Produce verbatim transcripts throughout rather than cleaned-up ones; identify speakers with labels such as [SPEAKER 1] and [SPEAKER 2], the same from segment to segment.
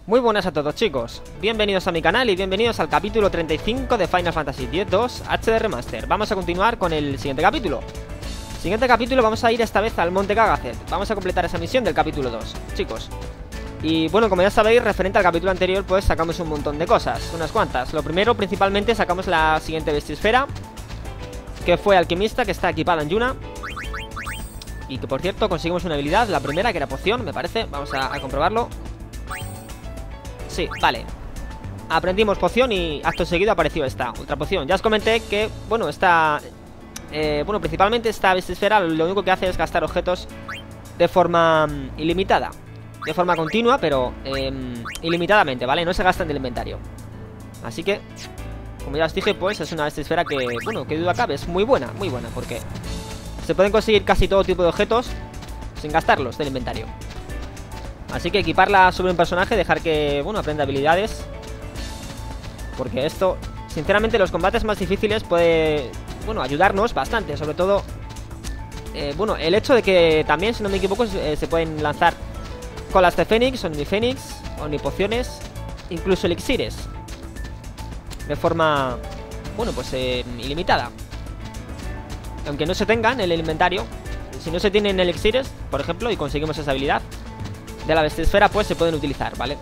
[SPEAKER 1] Muy buenas a todos, chicos, bienvenidos a mi canal y bienvenidos al capítulo treinta y cinco de Final Fantasy X dos H D Remaster. Vamos a continuar con el siguiente capítulo. Siguiente capítulo, vamos a ir esta vez al Monte Gagazet. Vamos a completar esa misión del capítulo dos, chicos. Y bueno, como ya sabéis, referente al capítulo anterior, pues sacamos un montón de cosas, unas cuantas. Lo primero, principalmente, sacamos la siguiente bestisfera, que fue Alquimista, que está equipada en Yuna. Y que, por cierto, conseguimos una habilidad, la primera, que era poción, me parece. Vamos a, a comprobarlo. Sí, vale. Aprendimos poción y acto seguido apareció esta, ultra poción. Ya os comenté que, bueno, esta... Eh, bueno, principalmente esta bestisfera lo único que hace es gastar objetos de forma um, ilimitada. De forma continua, pero eh, ilimitadamente, ¿vale? No se gastan del inventario. Así que, como ya os dije, pues es una bestisfera que, bueno, que duda cabe, es muy buena, muy buena, porque se pueden conseguir casi todo tipo de objetos sin gastarlos del inventario. Así que equiparla sobre un personaje, dejar que, bueno, aprenda habilidades. Porque esto, sinceramente, los combates más difíciles puede, bueno, ayudarnos bastante. Sobre todo, eh, bueno, el hecho de que también, si no me equivoco, eh, se pueden lanzar colas de Fénix, Omnifénix, Omnipociones, incluso elixires. De forma, bueno, pues eh, ilimitada. Aunque no se tengan en el inventario. Si no se tienen elixires, por ejemplo, y conseguimos esa habilidad de la bestisfera, pues se pueden utilizar, ¿vale?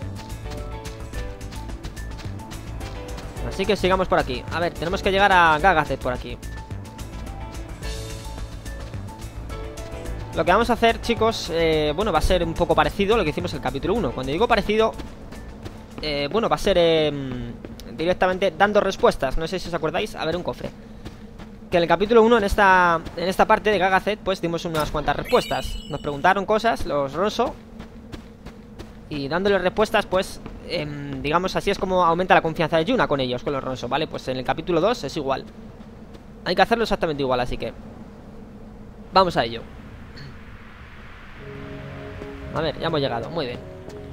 [SPEAKER 1] Así que sigamos por aquí. A ver, tenemos que llegar a Gagazet por aquí. Lo que vamos a hacer, chicos, eh, bueno, va a ser un poco parecido a lo que hicimos en el capítulo uno. Cuando digo parecido, eh, bueno, va a ser eh, directamente dando respuestas. No sé si os acordáis. A ver, un cofre. Que en el capítulo uno, en esta, en esta parte de Gagazet, pues dimos unas cuantas respuestas. Nos preguntaron cosas, los Ronso, y dándole respuestas, pues, eh, digamos, así es como aumenta la confianza de Yuna con ellos, con los Ronso, ¿vale? Pues en el capítulo dos es igual. Hay que hacerlo exactamente igual, así que vamos a ello. A ver, ya hemos llegado, muy bien.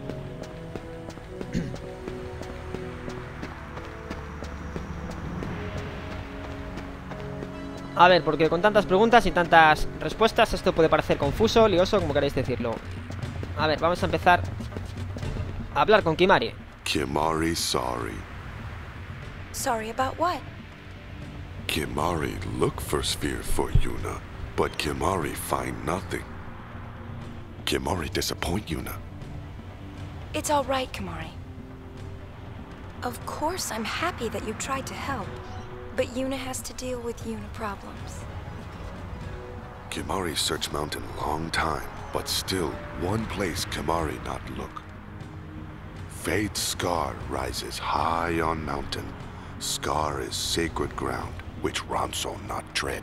[SPEAKER 1] A ver, porque con tantas preguntas y tantas respuestas esto puede parecer confuso, lioso, como queréis decirlo. A ver, vamos a empezar a hablar con Kimahri.
[SPEAKER 2] Kimahri sorry.
[SPEAKER 3] Sorry about what?
[SPEAKER 2] Kimahri look for sphere for Yuna, but Kimahri find nothing. Kimahri disappoint Yuna.
[SPEAKER 3] It's all right, Kimahri. Of course, I'm happy that you tried to help, but Yuna has to deal with Yuna problems.
[SPEAKER 2] Kimahri search mountain long time, but still one place Kimahri not look. Fate's scar rises high on mountain. Scar is sacred ground, which Ronso not tread.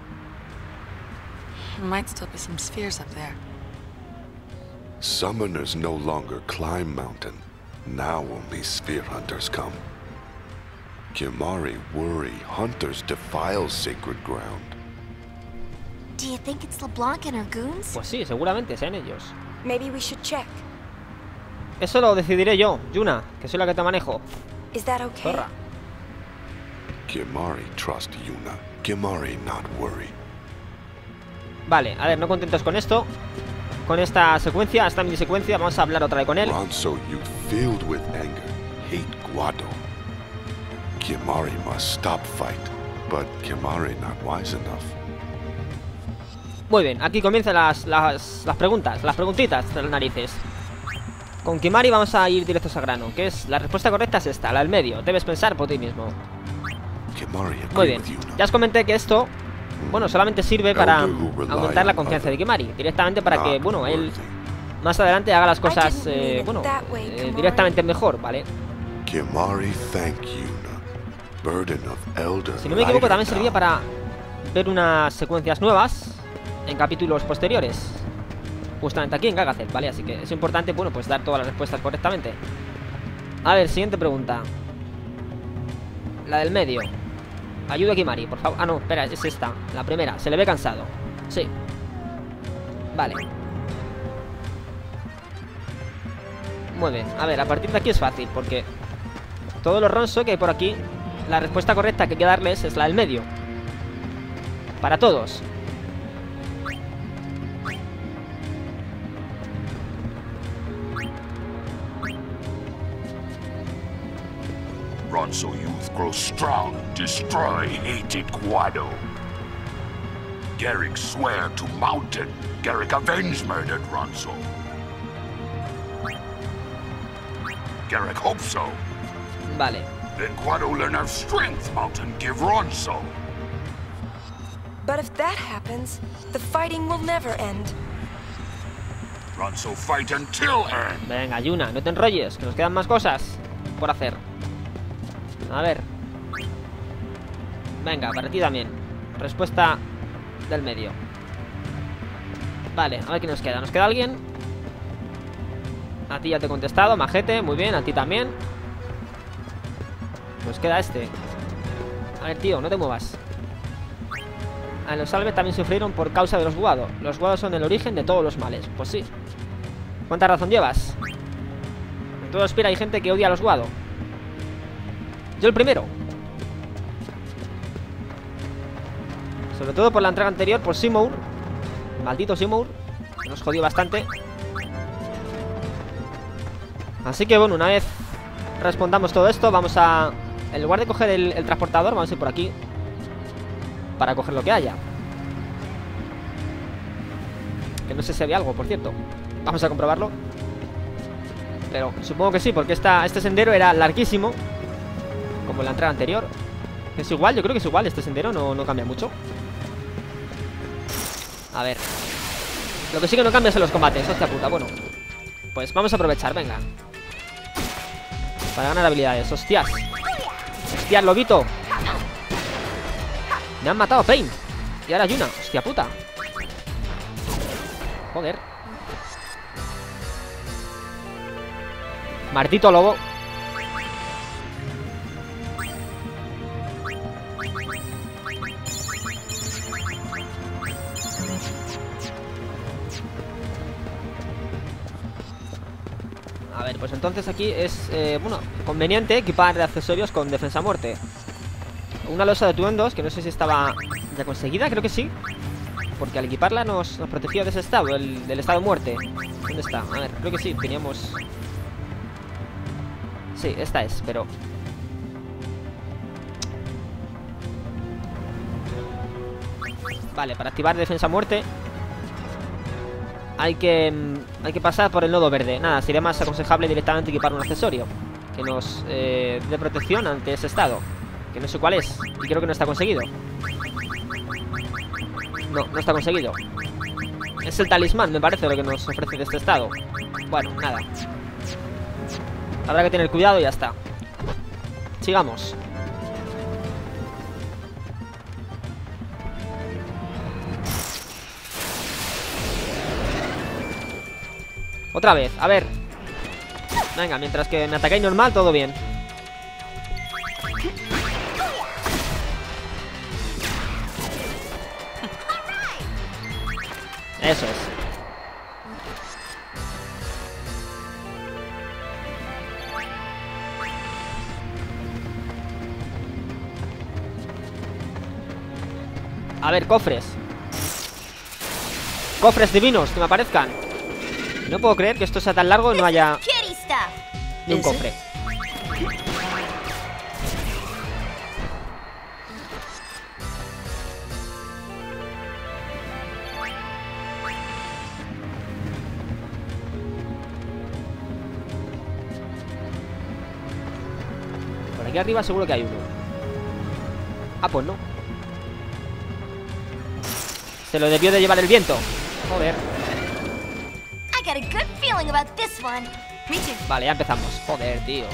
[SPEAKER 4] There might still be some spheres up there.
[SPEAKER 2] Summoners no longer climb mountain. Now only sphere hunters come. Kimahri worry hunters defile sacred ground.
[SPEAKER 5] Do you think it's LeBlanc and her goons?
[SPEAKER 1] Pues sí, seguramente sean ellos.
[SPEAKER 3] Maybe we should check.
[SPEAKER 1] Eso lo decidiré yo, Yuna, que soy la que te manejo.
[SPEAKER 3] Is that okay?
[SPEAKER 1] Zorra.
[SPEAKER 2] Kimahri trust Yuna. Kimahri not worry.
[SPEAKER 1] Vale, a ver, no contentos con esto, con esta secuencia, esta mini secuencia, vamos a hablar otra vez con él.
[SPEAKER 2] Ronso youth filled with anger, hate Guado. Kimahri must stop fight, but Kimahri not wise enough.
[SPEAKER 1] Muy bien, aquí comienzan las, las, las preguntas, las preguntitas de las narices. Con Kimahri vamos a ir directos al grano, que es, la respuesta correcta es esta, la del medio. Debes pensar por ti mismo.
[SPEAKER 2] Kimahri
[SPEAKER 1] Muy
[SPEAKER 2] agree
[SPEAKER 1] bien,
[SPEAKER 2] with Yuna.
[SPEAKER 1] ya os comenté que esto, bueno, solamente sirve para aumentar la confianza de Kimahri. Directamente para que, bueno, él más adelante haga las cosas, eh, bueno, eh, directamente mejor, ¿vale?
[SPEAKER 2] Kimahri thank Yuna. Burden of elder.
[SPEAKER 1] Si no me equivoco, también
[SPEAKER 2] lighter
[SPEAKER 1] servía
[SPEAKER 2] now.
[SPEAKER 1] para ver unas secuencias nuevas en capítulos posteriores, justamente aquí en Gagazet, ¿vale? Así que es importante, bueno, pues dar todas las respuestas correctamente. A ver, siguiente pregunta. La del medio. Ayuda a Kimahri, por favor. Ah, no, espera, es esta, la primera. Se le ve cansado. Sí. Vale. Muy bien, a ver, a partir de aquí es fácil, porque todos los Ronso que hay por aquí, la respuesta correcta que hay que darles es la del medio. Para todos.
[SPEAKER 6] Ronso youth grow strong, destroy hated Guado. Garrick swear to Mountain. Garrick avenge murdered Ronso. Garrick hope so.
[SPEAKER 1] Vale.
[SPEAKER 6] Then Guado learn of strength Mountain give Ronso.
[SPEAKER 3] But if that happens, the fighting will never end.
[SPEAKER 6] Ronso fight until end.
[SPEAKER 1] Venga, Yuna, no te enrolles, que nos quedan más cosas por hacer. A ver. Venga, para ti también. Respuesta del medio. Vale, a ver qué nos queda. ¿Nos queda alguien? A ti ya te he contestado, majete, muy bien, a ti también. Nos queda este. A ver, tío, no te muevas. A los Salve también sufrieron por causa de los Guado. Los Guado son el origen de todos los males. Pues sí. ¿Cuánta razón llevas? En todo Spira hay gente que odia a los Guado. Yo el primero. Sobre todo por la entrega anterior, por Seymour. Maldito Seymour, que nos jodió bastante. Así que bueno, una vez respondamos todo esto, vamos a... En lugar de coger el, el transportador, vamos a ir por aquí para coger lo que haya. Que no sé si había algo, por cierto. Vamos a comprobarlo. Pero supongo que sí, porque esta, este sendero era larguísimo, como en la entrega anterior. Es igual, yo creo que es igual. Este sendero no, no cambia mucho. A ver. Lo que sí que no cambia son los combates, hostia puta, bueno. Pues vamos a aprovechar, venga. Para ganar habilidades, hostias. Hostias, lobito. Me han matado, Pain. Y ahora Yuna, hostia puta. Joder. Martito lobo. A ver, pues entonces aquí es, eh, bueno, conveniente equipar accesorios con defensa a muerte. Una losa de atuendos, que no sé si estaba ya conseguida, creo que sí. Porque al equiparla nos, nos protegió de ese estado, el, del estado de muerte. ¿Dónde está? A ver, creo que sí, teníamos... Sí, esta es, pero... Vale, para activar defensa a muerte Hay que, hay que pasar por el nodo verde. Nada, sería más aconsejable directamente equipar un accesorio que nos eh, dé protección ante ese estado, que no sé cuál es, y creo que no está conseguido. No, no está conseguido. Es el talismán, me parece, lo que nos ofrece de este estado. Bueno, nada. Habrá que tener cuidado y ya está. Sigamos. Otra vez, a ver. Venga, mientras que me atacáis normal, todo bien. Eso es. A ver, cofres. Cofres divinos, que me aparezcan. No puedo creer que esto sea tan largo y no haya ni un cofre. Por aquí arriba seguro que hay uno. Ah, pues no. Se lo debió de llevar el viento. Joder. Vale, ya empezamos. Joder, tío.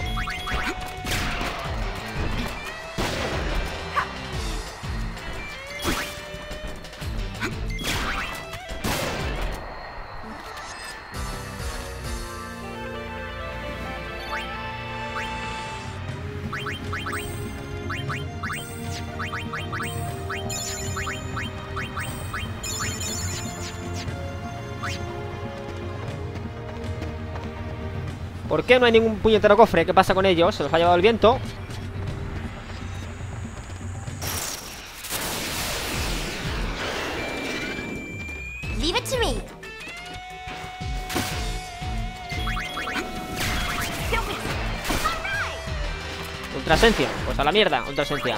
[SPEAKER 1] ¿Por qué no hay ningún puñetero cofre? ¿Qué pasa con ellos? ¿Se los ha llevado el viento?
[SPEAKER 5] Leave it to me.
[SPEAKER 1] Nuestra esencia, pues a la mierda, otra esencia.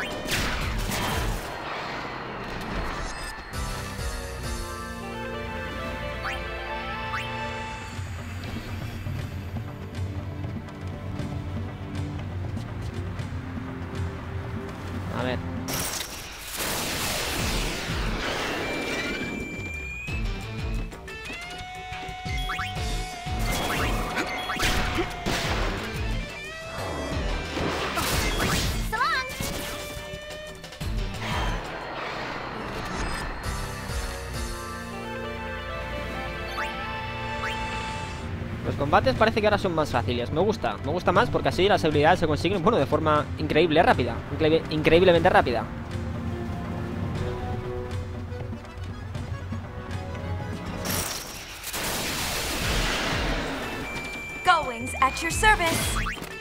[SPEAKER 1] A ver. Los combates parece que ahora son más fáciles. Me gusta, me gusta más porque así las habilidades se consiguen, bueno, de forma increíble, rápida. Incre increíblemente rápida.
[SPEAKER 3] Goings at your service.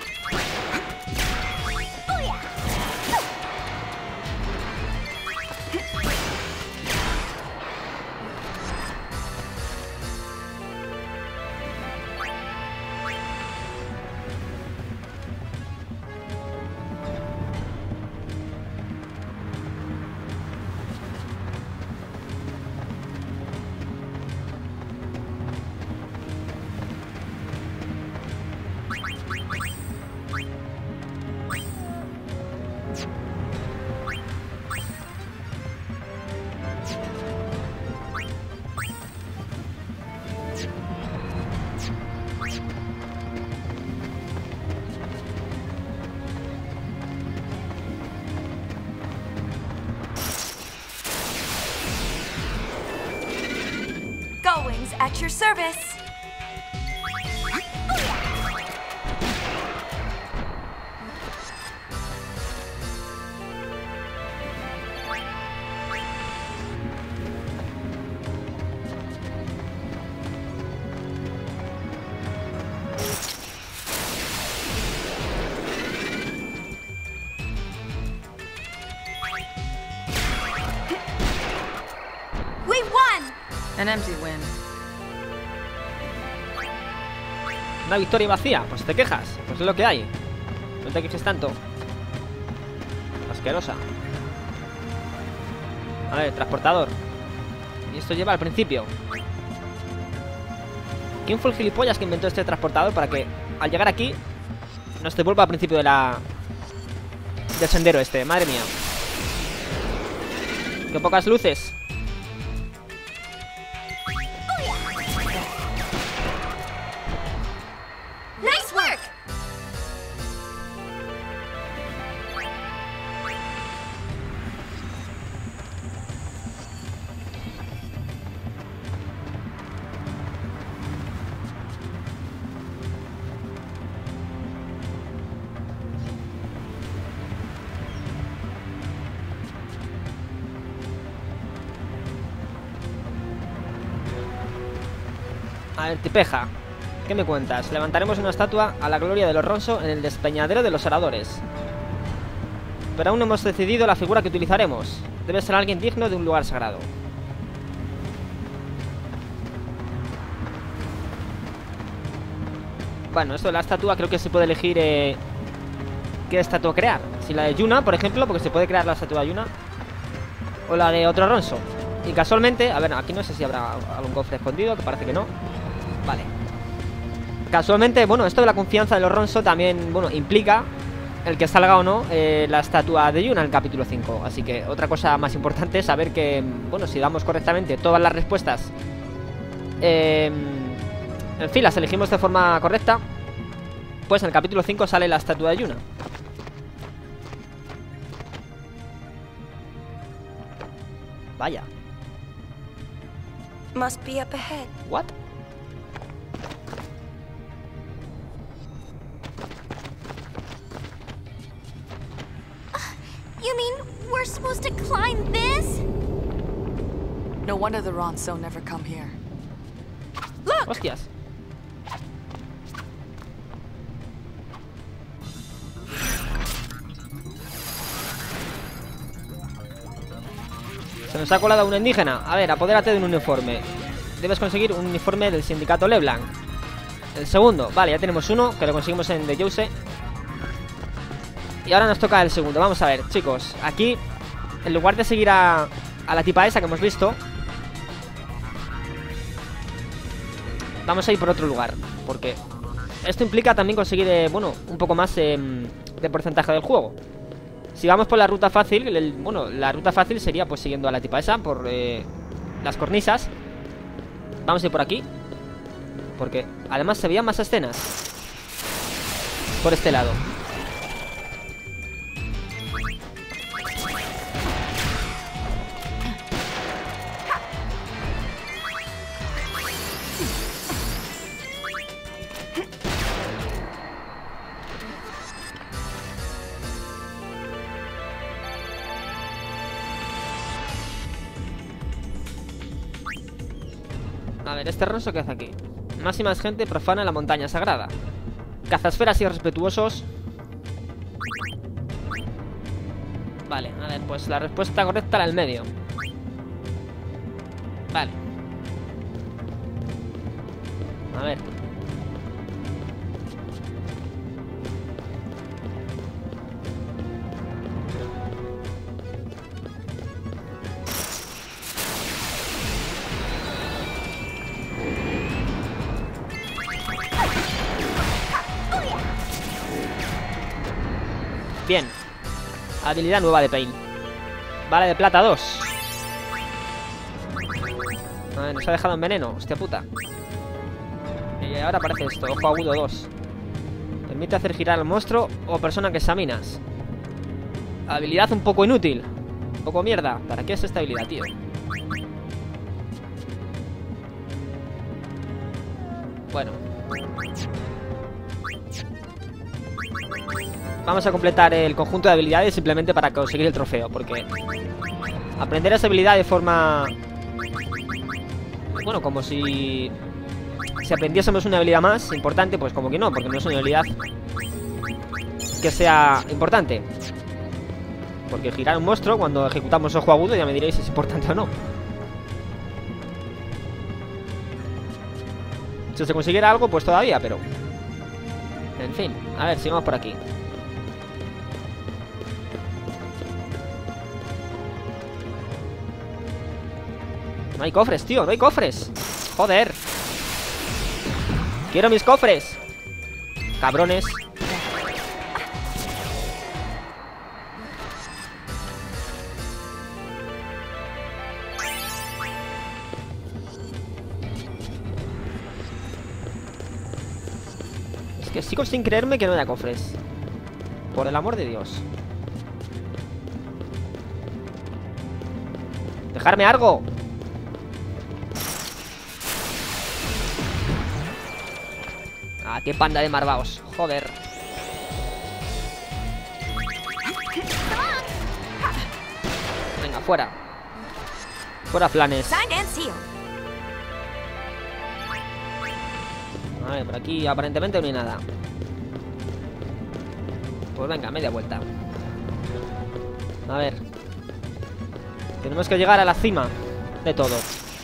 [SPEAKER 3] Goings at your service. We won!
[SPEAKER 4] An empty win.
[SPEAKER 1] Una victoria vacía, pues te quejas. Pues es lo que hay. No te quejes tanto. Asquerosa. A ver, transportador. Y esto lleva al principio. ¿Quién fue el gilipollas que inventó este transportador para que al llegar aquí nos devuelva al principio de la... del sendero este? Madre mía. Qué pocas luces.
[SPEAKER 3] Nice work!
[SPEAKER 1] A ver, tipeja. ¿Qué me cuentas? Levantaremos una estatua a la gloria de los Ronso en el despeñadero de los Oradores. Pero aún no hemos decidido la figura que utilizaremos. Debe ser alguien digno de un lugar sagrado. Bueno, esto de la estatua creo que se puede elegir eh, qué estatua crear. Si la de Yuna, por ejemplo, porque se puede crear la estatua de Yuna, o la de otro Ronso. Y casualmente, a ver, aquí no sé si habrá algún cofre escondido, que parece que no. Vale. Casualmente, bueno, esto de la confianza de los Ronso también, bueno, implica el que salga o no eh, la estatua de Yuna en el capítulo cinco. Así que otra cosa más importante es saber que, bueno, si damos correctamente todas las respuestas, eh, en fin, las elegimos de forma correcta, pues en el capítulo cinco sale la estatua de Yuna. Vaya.
[SPEAKER 3] Must be up ahead.
[SPEAKER 1] What?
[SPEAKER 5] You mean we're supposed to climb this?
[SPEAKER 4] No wonder the Ronso never come here.
[SPEAKER 1] Hostias. Se nos ha colado un indígena. A ver, apodérate de un uniforme. Debes conseguir un uniforme del sindicato Leblanc. El segundo, vale, ya tenemos uno, que lo conseguimos en The Jose. Y ahora nos toca el segundo. Vamos a ver, chicos. Aquí, en lugar de seguir a, a la tipa esa que hemos visto, vamos a ir por otro lugar. Porque esto implica también conseguir, eh, bueno, un poco más eh, de porcentaje del juego. Si vamos por la ruta fácil, el, bueno, la ruta fácil sería pues siguiendo a la tipa esa por eh, las cornisas. Vamos a ir por aquí, porque además se veían más escenas por este lado. A ver, este roso que hace aquí. Más y más gente profana la montaña sagrada. Cazasferas y respetuosos. Vale, a ver, pues la respuesta correcta era el medio. Vale. A ver. Bien. Habilidad nueva de Pain. Vale de plata dos. A ver, nos ha dejado en veneno. Hostia puta. Y ahora aparece esto. Ojo agudo dos. Permite hacer girar al monstruo o persona que examinas. Habilidad un poco inútil. Un poco mierda. ¿Para qué es esta habilidad, tío? Bueno. Vamos a completar el conjunto de habilidades simplemente para conseguir el trofeo, porque aprender esa habilidad de forma... Bueno, como si... Si aprendiésemos una habilidad más importante, pues como que no, porque no es una habilidad que sea importante. Porque girar un monstruo cuando ejecutamos ojo agudo, ya me diréis si es importante o no. Si se consiguiera algo, pues todavía, pero... En fin, a ver, sigamos por aquí. No hay cofres, tío, no hay cofres. Joder. Quiero mis cofres. Cabrones. Es que sigo sin creerme que no haya cofres. Por el amor de Dios. ¡Dejarme algo! Ah, qué panda de marvaos. Joder. Venga, fuera. Fuera flanes. Vale, por aquí aparentemente no hay nada. Pues venga, media vuelta. A ver. Tenemos que llegar a la cima de todo.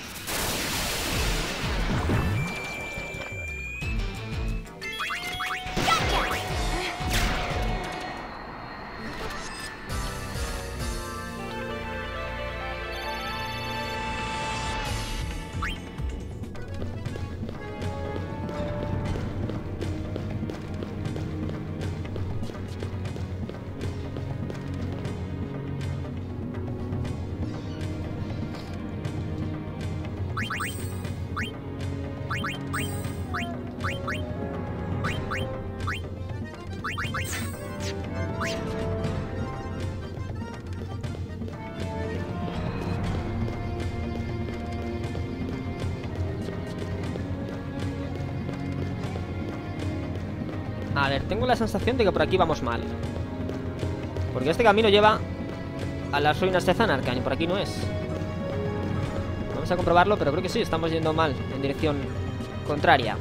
[SPEAKER 1] A ver, tengo la sensación de que por aquí vamos mal. Porque este camino lleva a las ruinas de Zanarkand y por aquí no es. Vamos a comprobarlo, pero creo que sí, estamos yendo mal, en dirección contraria.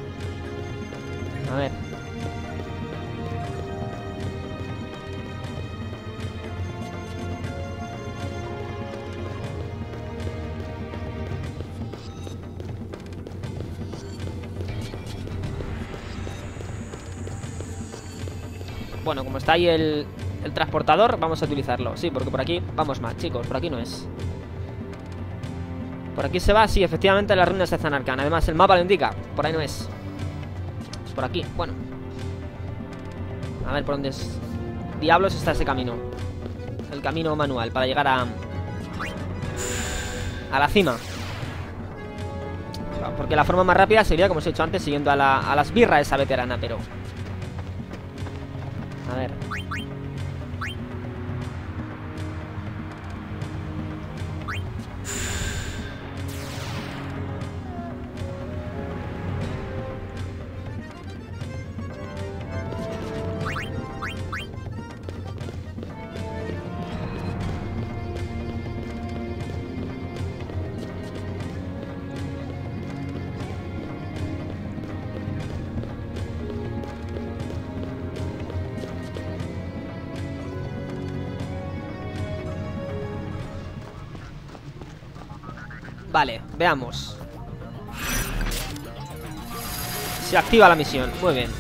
[SPEAKER 1] A ver. Bueno, como está ahí el, el transportador, vamos a utilizarlo. Sí, porque por aquí vamos mal, chicos. Por aquí no es. Por aquí se va, sí, efectivamente las ruinas de Zanarkand. Además, el mapa lo indica. Por ahí no es. Es por aquí, bueno. A ver por dónde es. Diablos está ese camino. El camino manual para llegar a... a la cima. Porque la forma más rápida sería, como os he dicho antes, siguiendo a, la, a las birras esa veterana, pero... A ver... Vale, veamos. Se activa la misión, muy bien.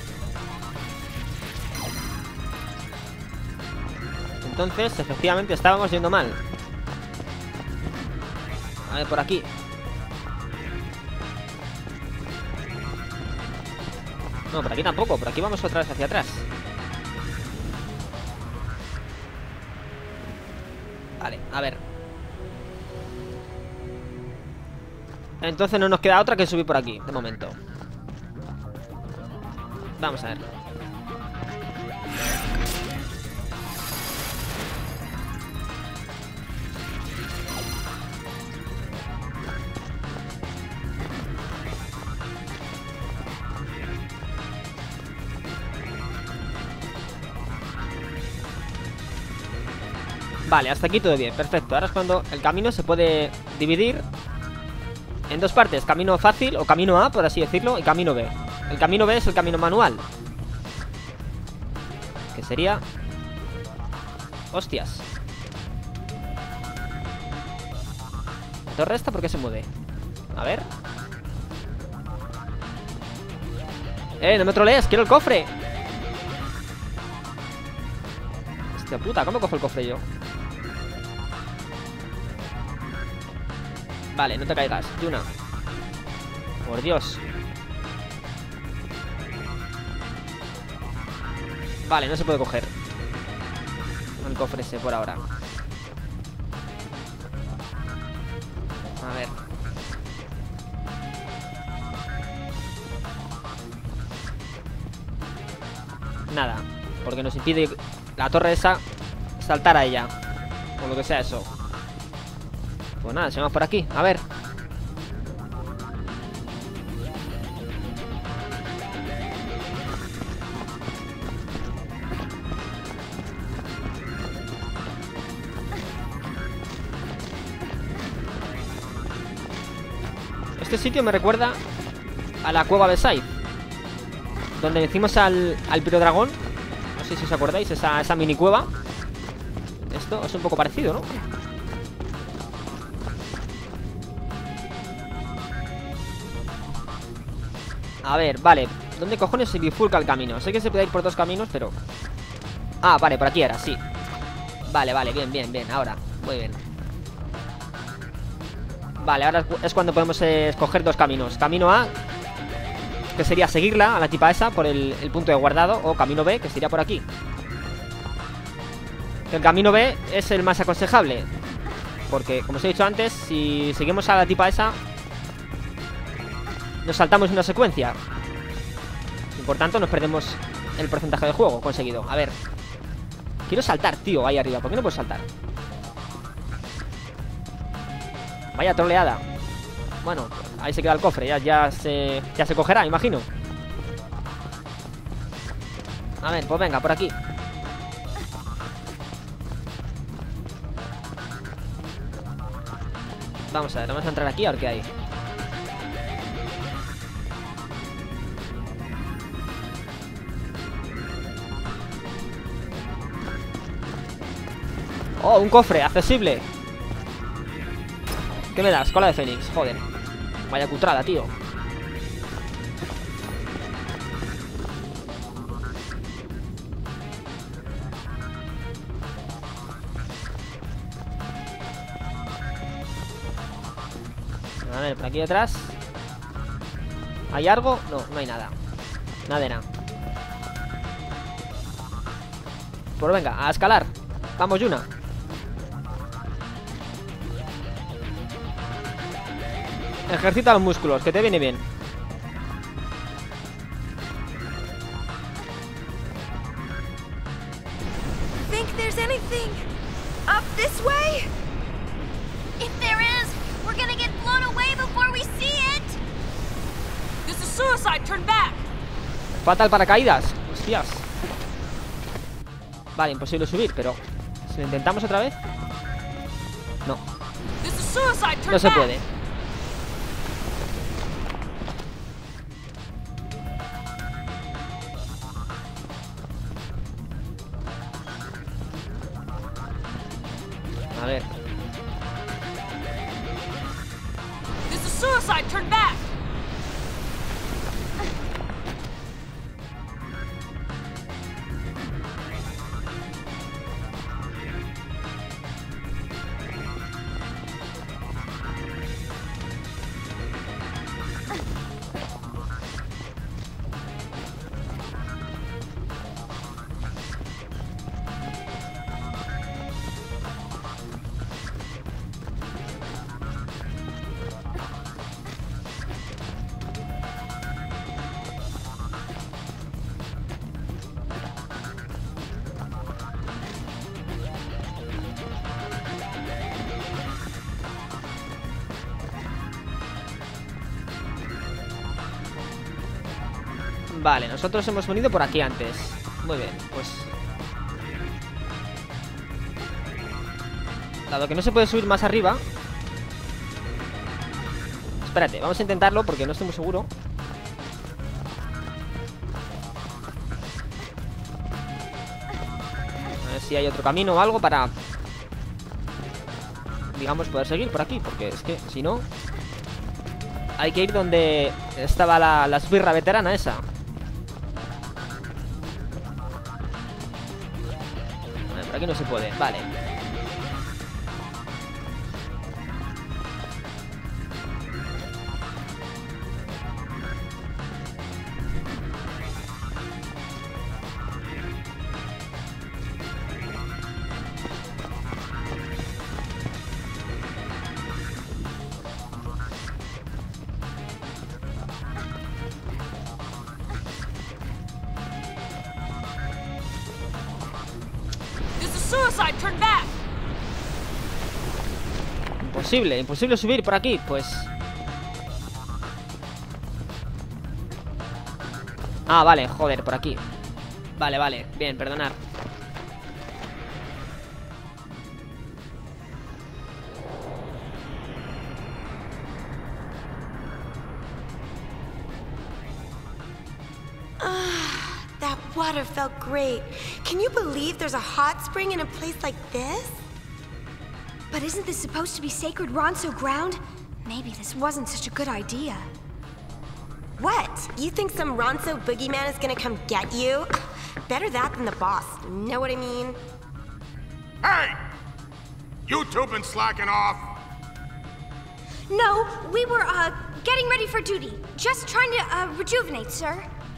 [SPEAKER 1] Entonces, efectivamente, estábamos yendo mal. A ver, por aquí. No, por aquí tampoco, por aquí vamos otra vez hacia atrás. Vale, a ver. Entonces no nos queda otra que subir por aquí, de momento. Vamos a ver. Vale, hasta aquí todo bien, perfecto. Ahora es cuando el camino se puede dividir en dos partes, camino fácil o camino A, por así decirlo, y camino B. El camino B es el camino manual, que sería... Hostias. ¿La torre esta por qué se mueve? A ver. Eh, no me trolees, quiero el cofre. Hostia puta, ¿cómo cojo el cofre yo? Vale, no te caigas, Yuna. Por Dios. Vale, no se puede coger el cofre ese por ahora. A ver. Nada, porque nos impide la torre esa saltar a ella, o lo que sea eso. Pues nada, se va por aquí, a ver. Este sitio me recuerda a la cueva de Scythe, donde decimos al, al pirodragón. No sé si os acordáis, esa, esa mini cueva. Esto es un poco parecido, ¿no? A ver, vale. ¿Dónde cojones se bifurca el camino? Sé que se puede ir por dos caminos, pero... Ah, vale, por aquí era, sí. Vale, vale, bien, bien, bien. Ahora, muy bien. Vale, ahora es cuando podemos eh, escoger dos caminos. Camino A, que sería seguirla a la tipa esa por el, el punto de guardado. O camino B, que sería por aquí. El camino B es el más aconsejable, porque, como os he dicho antes, si seguimos a la tipa esa, nos saltamos una secuencia y por tanto nos perdemos el porcentaje de juego conseguido. A ver, quiero saltar, tío, ahí arriba. ¿Por qué no puedo saltar? Vaya troleada. Bueno, ahí se queda el cofre. Ya, ya, se, ya se cogerá, imagino. A ver, pues venga, por aquí. Vamos a ver, vamos a entrar aquí a ver qué hay. Oh, un cofre, accesible. ¿Qué me das? Cola de Fénix, joder. Vaya cutrada, tío. A ver, por aquí detrás. ¿Hay algo? No, no hay nada. Nada de nada. Pues venga, a escalar. Vamos, Yuna. Ejercita los músculos, que te viene bien.
[SPEAKER 3] Think there's anything up this way?
[SPEAKER 5] If there is, we're gonna get blown away before we see it.
[SPEAKER 4] This is suicide. Turn back.
[SPEAKER 1] Falta el paracaídas. Hostias. Vale, imposible subir, pero si lo intentamos otra vez. No,
[SPEAKER 4] This is suicide. Turn
[SPEAKER 1] no se
[SPEAKER 4] back.
[SPEAKER 1] puede. A ver.
[SPEAKER 4] This is suicide. Turn back.
[SPEAKER 1] Vale, nosotros hemos venido por aquí antes. Muy bien, pues dado que no se puede subir más arriba. Espérate, vamos a intentarlo porque no estoy muy seguro. A ver si hay otro camino o algo para, digamos, poder seguir por aquí. Porque es que, si no, hay que ir donde estaba la, la esbirra veterana esa. Vale, por aquí no se puede, vale.
[SPEAKER 4] Suicide, turn back.
[SPEAKER 1] Imposible, imposible subir por aquí, pues. Ah, vale, joder, por aquí. Vale, vale, bien, perdonar.
[SPEAKER 3] That water felt great. Can you believe there's a hot spring in a place like this?
[SPEAKER 5] But isn't this supposed to be sacred Ronso ground? Maybe this wasn't such a good idea.
[SPEAKER 3] What? You think some Ronso boogeyman is gonna come get you? Better that than the boss. Know what I mean?
[SPEAKER 6] Hey! You two been slacking off?
[SPEAKER 5] No, we were, uh, getting ready for duty. Just trying to, uh, rejuvenate, sir.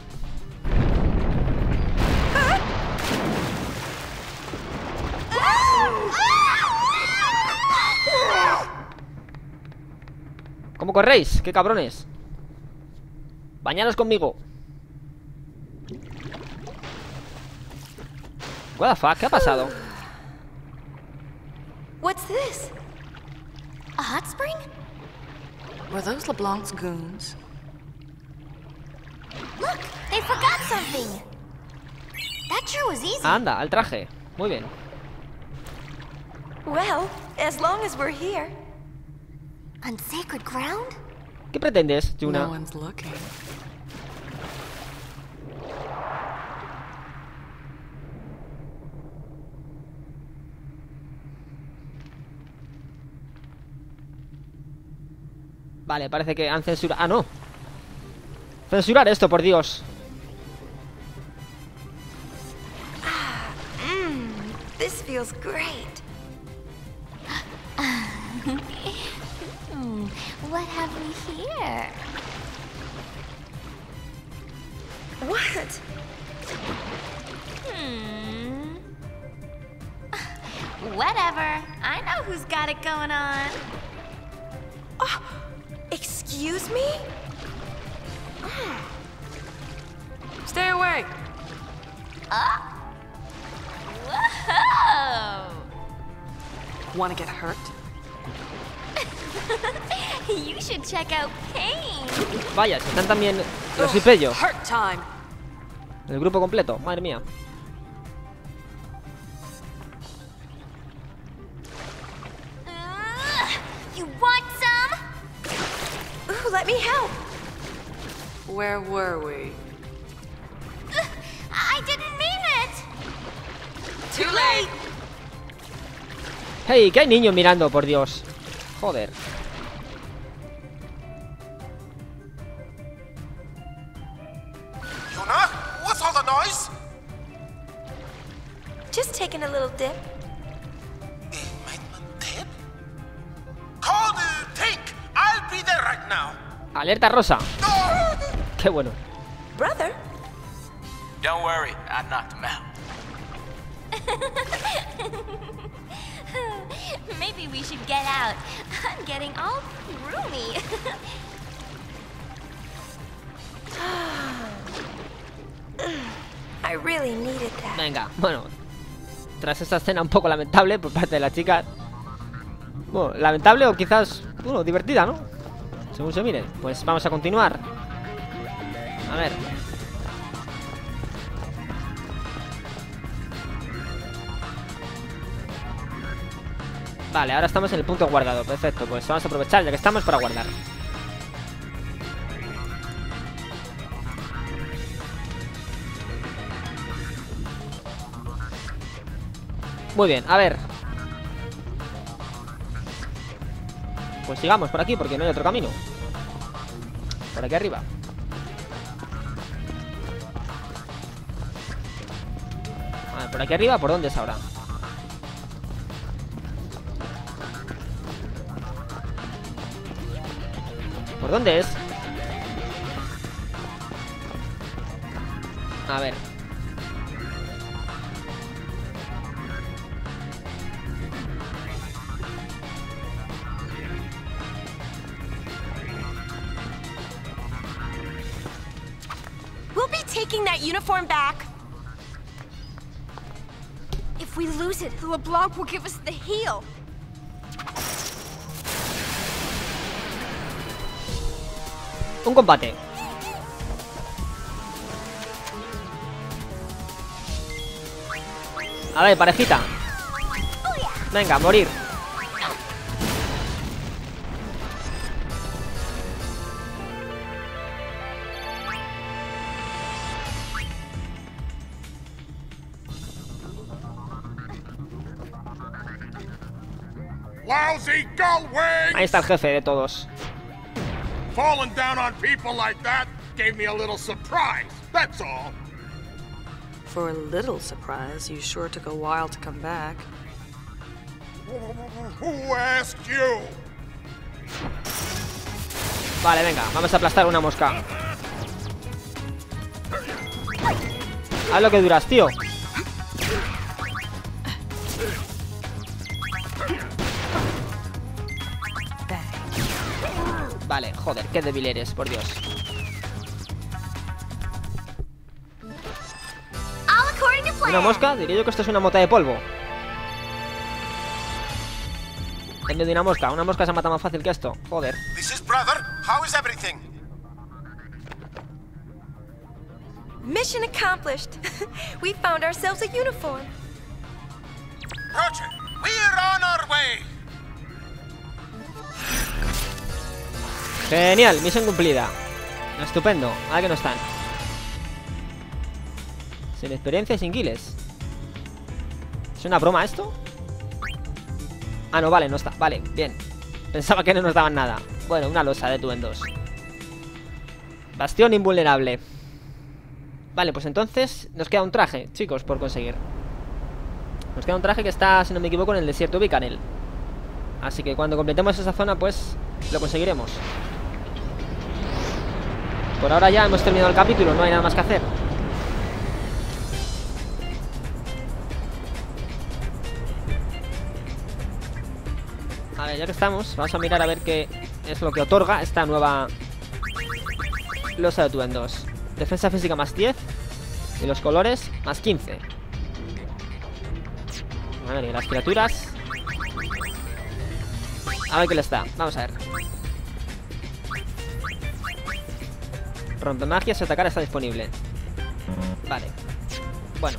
[SPEAKER 1] ¿Cómo corréis? ¡Qué cabrones! Bañaros conmigo. What the fuck? ¿Qué ha pasado?
[SPEAKER 3] What's this?
[SPEAKER 5] A hot spring?
[SPEAKER 4] Were those LeBlanc's goons?
[SPEAKER 5] Look, they forgot something. That sure was easy.
[SPEAKER 1] Anda, al traje. Muy bien.
[SPEAKER 3] Well, as long as we're here.
[SPEAKER 5] On sacred ground?
[SPEAKER 1] ¿Qué pretendes, Yuna?
[SPEAKER 4] No one's looking.
[SPEAKER 1] Vale, parece que han censurado... ¡Ah, no! Censurar esto, por Dios.
[SPEAKER 3] Mmm, this feels great.
[SPEAKER 5] Hmm, what have we here?
[SPEAKER 3] What?
[SPEAKER 5] Hmm. Whatever. I know who's got it going on.
[SPEAKER 3] Oh, excuse me?
[SPEAKER 4] Stay away.
[SPEAKER 5] Oh. Whoa!
[SPEAKER 4] Want to get hurt?
[SPEAKER 5] You should check out Pain.
[SPEAKER 1] Vaya, si están también los Ipello.
[SPEAKER 4] Hurt time.
[SPEAKER 1] El grupo completo, madre mía.
[SPEAKER 5] Ugh, you want some?
[SPEAKER 3] Ooh, let me help.
[SPEAKER 4] Where were we?
[SPEAKER 5] Ugh, I didn't mean it.
[SPEAKER 4] Too late.
[SPEAKER 1] Hey, que hay niños mirando, por Dios. Joder.
[SPEAKER 7] Yuna, what's all the noise?
[SPEAKER 3] Just taking a little dip.
[SPEAKER 7] Tip? Call the tank. I'll be there right now.
[SPEAKER 1] Alerta rosa.
[SPEAKER 7] No!
[SPEAKER 1] Qué bueno.
[SPEAKER 3] Brother?
[SPEAKER 7] Don't worry, I knocked him out.
[SPEAKER 5] Maybe we should get out. I'm getting all roomy.
[SPEAKER 3] I really needed that.
[SPEAKER 1] Venga, bueno. Tras esta escena un poco lamentable por parte de la chica. Bueno, lamentable o quizás, bueno, divertida, ¿no? Según se mire. Pues vamos a continuar. A ver. Vale, ahora estamos en el punto guardado. Perfecto, pues vamos a aprovechar ya que estamos para guardar. Muy bien, a ver. Pues sigamos por aquí porque no hay otro camino. Por aquí arriba. A ver, por aquí arriba, ¿por dónde es ahora? ¿Por dónde es? A ver.
[SPEAKER 3] We'll be taking that uniform back.
[SPEAKER 5] If we lose it, LeBlanc will give us the heel.
[SPEAKER 1] Un combate. A ver, parejita. Venga, a morir.
[SPEAKER 6] Lousy gullwings!
[SPEAKER 1] Ahí está el jefe de todos.
[SPEAKER 6] Falling down on people like that gave me a little surprise, that's all.
[SPEAKER 4] For a little surprise, you sure took a while to come back.
[SPEAKER 6] Who asked you?
[SPEAKER 1] Vale, venga, vamos a aplastar una mosca. Haz lo que duras, tío. Vale, joder, qué débil eres, por Dios.
[SPEAKER 5] All according to plan.
[SPEAKER 1] ¿Una mosca? Diría yo que esto es una mota de polvo. En vez de una mosca, una mosca se mata más fácil que esto. Joder.
[SPEAKER 7] This is brother. How is everything?
[SPEAKER 3] Mission accomplished. We found ourselves a uniform.
[SPEAKER 7] Roger, we're on our way.
[SPEAKER 1] Genial, misión cumplida. Estupendo, ahora que no están. Sin experiencia y sin guiles. ¿Es una broma esto? Ah, no, vale, no está, vale, bien. Pensaba que no nos daban nada. Bueno, una losa de Tuendos. Bastión invulnerable. Vale, pues entonces nos queda un traje, chicos, por conseguir. Nos queda un traje que está, si no me equivoco, en el desierto Bicanel. Así que cuando completemos esa zona, pues lo conseguiremos. Por ahora ya hemos terminado el capítulo, no hay nada más que hacer. A ver, ya que estamos, vamos a mirar a ver qué es lo que otorga esta nueva losa de atuendos. Defensa física más diez y los colores más quince. A ver, y las criaturas. A ver qué les da, vamos a ver. Rompe magias y atacar está disponible. Vale. Bueno.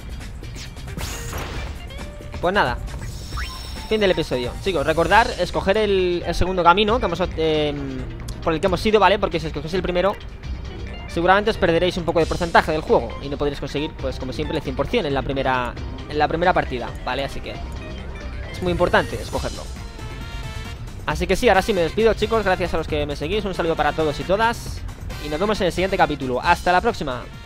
[SPEAKER 1] Pues nada. Fin del episodio. Chicos, recordar escoger el, el segundo camino que hemos, eh, por el que hemos ido, ¿vale? Porque si escogéis el primero, seguramente os perderéis un poco de porcentaje del juego y no podréis conseguir, pues como siempre, el cien por cien en la primera, en la primera partida, ¿vale? Así que es muy importante escogerlo. Así que sí, ahora sí me despido, chicos. Gracias a los que me seguís. Un saludo para todos y todas. Y nos vemos en el siguiente capítulo. Hasta la próxima.